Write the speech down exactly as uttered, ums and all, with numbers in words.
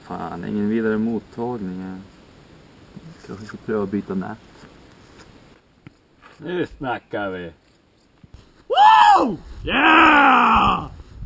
Fan, ingen vidare mottagning. Kanske ska pröva att byta nät. Nu snackar vi. Wow! Yeah!